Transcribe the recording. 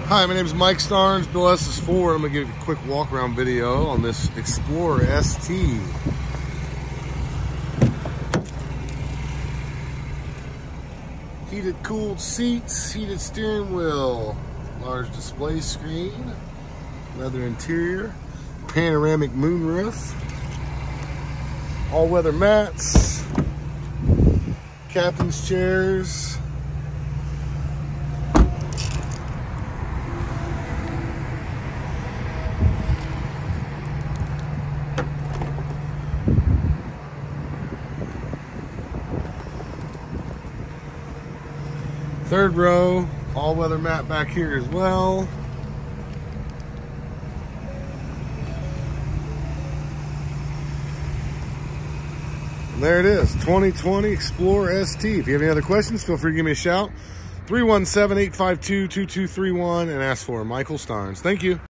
Hi, my name is Mike Starnes, Bill S is Ford. I'm going to give you a quick walk around video on this Explorer ST. Heated cooled seats, heated steering wheel, large display screen, leather interior, panoramic moonroof, all-weather mats, captain's chairs, third row, all-weather mat back here as well. And there it is, 2020 Explorer ST. If you have any other questions, feel free to give me a shout. 317-852-2231 and ask for Michael Starnes. Thank you.